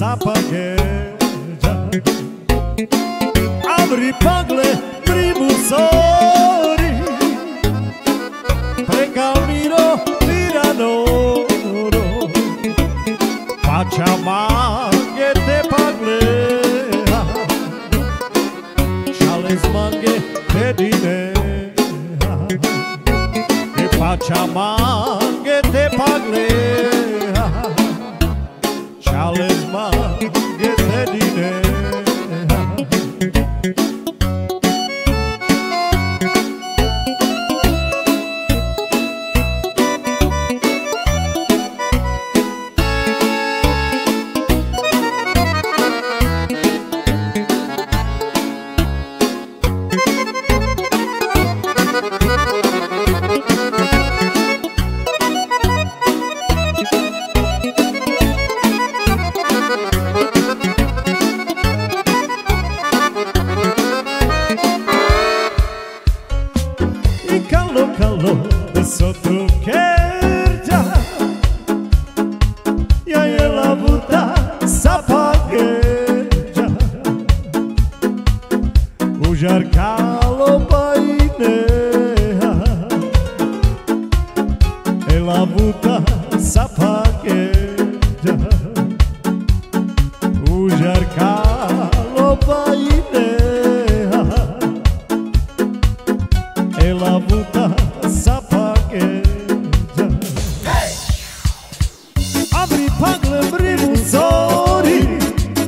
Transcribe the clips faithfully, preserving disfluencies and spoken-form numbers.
s'appagheggia. Apri pagle primusori, pre cammino Miranoro, faccia manghe te paglea, c'ha le smanghe te dinea, e faccia manghe te paglea, c'ha le smanghe te dinea. Calor, calor, sotto kerja, e aí ela volta s'appagheggia. O jarcalo painea, ela volta s'appagheggia. O jarcalo painea, ela volta s'appagheggia. Hey! Apri pagle primusori,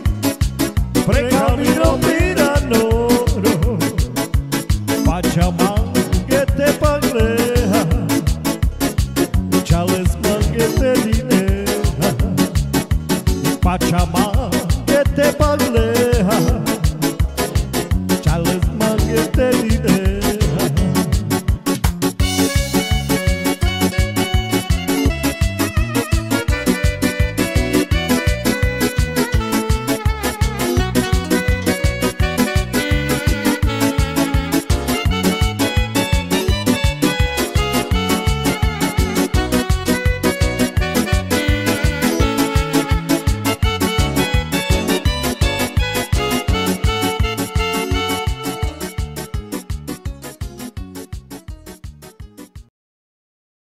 pre cammino Miranoro, faccia